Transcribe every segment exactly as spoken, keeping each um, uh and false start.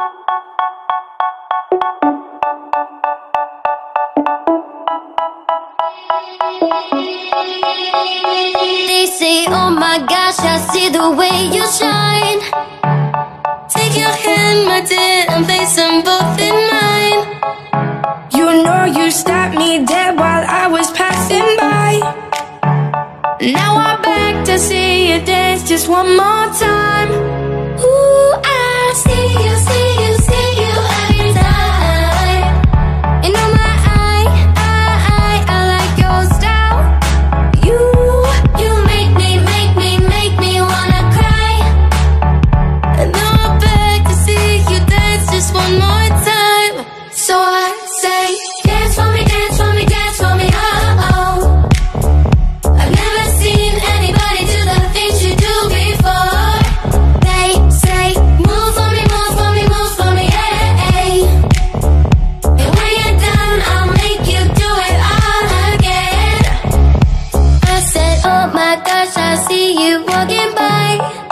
They say, oh my gosh, I see the way you shine. Take your hand, my dear, and place them both in mine. You know you stopped me dead while I was passing by. Now I'm back to see you dance just one more time. Ooh, I see you, see you, see you every time. And oh my, I, I, I, I like your style. You, you make me, make me, make me wanna cry. And now I'm back to see you dance just one more time. So I say, dance for me, dance for me, dance for me, oh, oh. I've never seen anybody do the things you do before. They say, move for me, move for me, move for me, yeah, yeah. And when you're done, I'll make you do it all again. I said, oh my gosh, I see you walking by.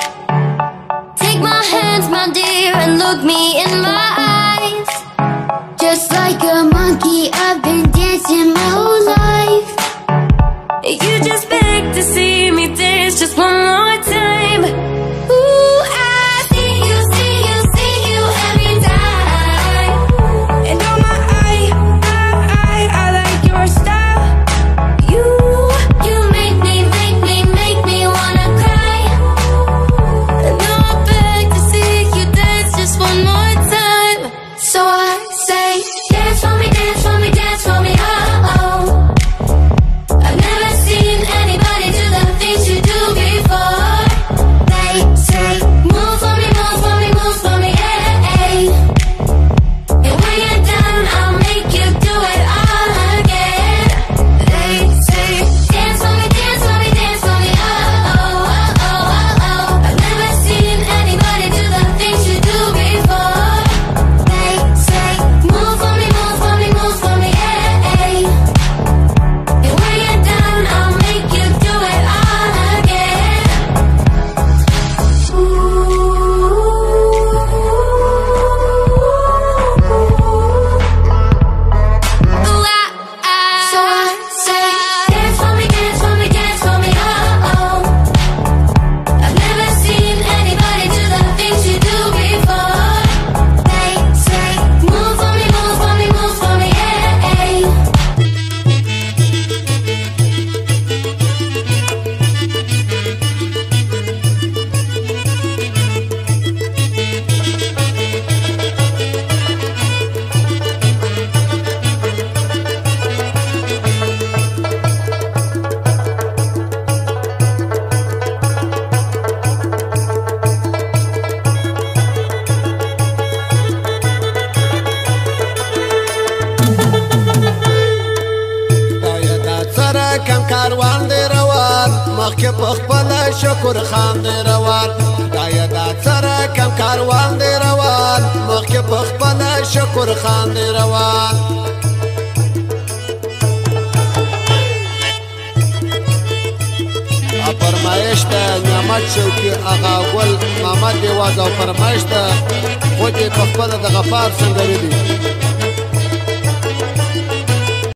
Take my hands, my dear, and look me in my eyes. Just like a monkey, I've been dancing my whole life. You just begged to see me dance just one more time. Ooh, I see you, see you, see you every time. And oh my, I, I, I, I like your style. You, you make me, make me, make me wanna cry. And now I'm back to see you dance just one more time. So I say, dance for me, dance for me, dance for me, oh, oh. I've never seen anybody do the things you do before. They say, move for me, move for me, move for me, yeah, yeah. And when you're done, I'll make you do it all again. They say, dance for me, dance for me, dance for me, oh, oh, oh, oh, oh. I've never seen anybody do the things you do before. They say, move for me, move for me, move for me, yeah, yeah. And when you're done, I'll make you do it all again. Ooh. Ooh, ah, ah. So I say, dance for me, dance for me, dance for me, oh, oh. I've never seen anybody do the things you do before. They say, move for me, move for me, move for me, yeah, yeah. کم کاروان دی روان مخکې په خپله شکر خان دی روان دا یاد سره کم کاروان دی روان مخکې په خپله شکر خان دی روان فرمایش ده نعمت شوقي آغا ګل محمد دیواز او فرمایش ده خو دې په خپله د غفار سنګري دي